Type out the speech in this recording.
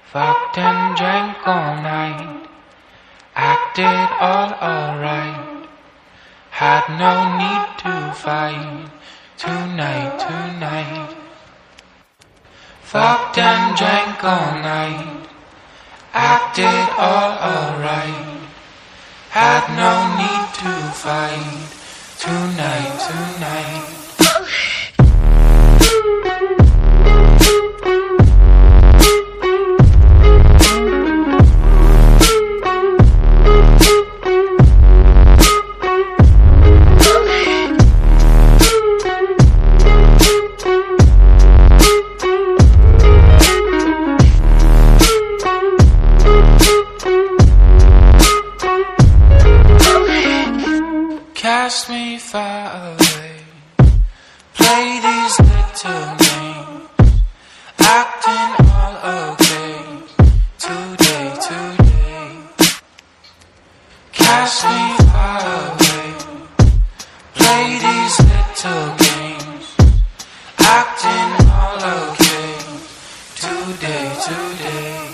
Fucked and drank all night, acted all alright. Had no need to fight tonight. Fucked and drank all night, acted all alright. Had no need to fight tonight. Cast me far away, play these little games, acting all okay, today. Cast me far away, play these little games, acting all okay, today.